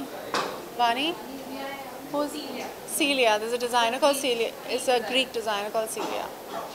Vani? Who's Celia? There's a designer called Celia. It's a Greek designer called Celia.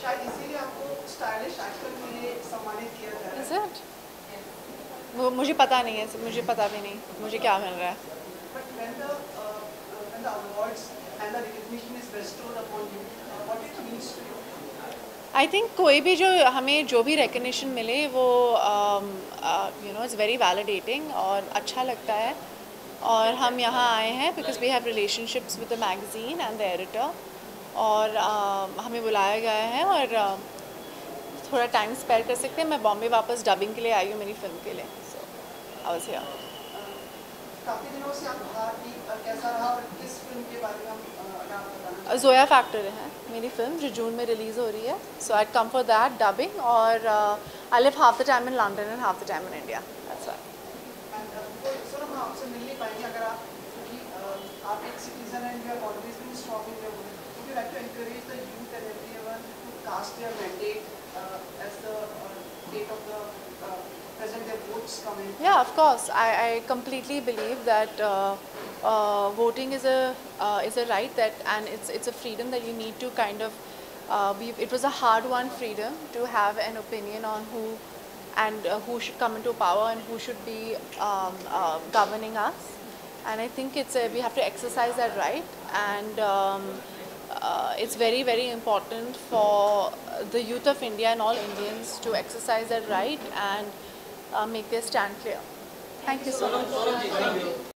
Is it? वो मुझे पता नहीं है, मुझे पता भी नहीं मुझे क्या मिल रहा है. But when the awards and the recognition is bestowed upon you, what it means to you? I think कोई भी जो हमें जो भी recognition मिले वो it's very validating और अच्छा लगता है. और हम यहाँ आए हैं because we have relationships with the magazine and the editor. और हमें बुलाया गया है और थोड़ा टाइम स्पेयर कर सकते हैं. मैं बॉम्बे वापस डबिंग के लिए आई हूँ मेरी फिल्म के लिए. So I was here. काफी दिनों से आप बाहर थी, कैसा रहा और किस फिल्म के बारे में आप बताना? जोया फैक्टर है मेरी फिल्म जो जून में रिलीज़ हो रही है. So I come for that dubbing और I live half the time in London and half the time in India. That's why. Sir हम आपसे मिल नहीं पाएंगे अगर आप क्योंकि आप एक सिटीजन हैं, you have always been strong in your would. Would you like to encourage the youth and everyone to cast their mandate as the date of the present their votes come in? Yeah, of course. I completely believe that voting is a right that and it's a freedom that you need to kind of it was a hard-won freedom to have an opinion on who and who should come into power and who should be governing us. And I think we have to exercise that right, and it's very, very important for the youth of India and all Indians to exercise that right and make their stand clear. Thank you so much.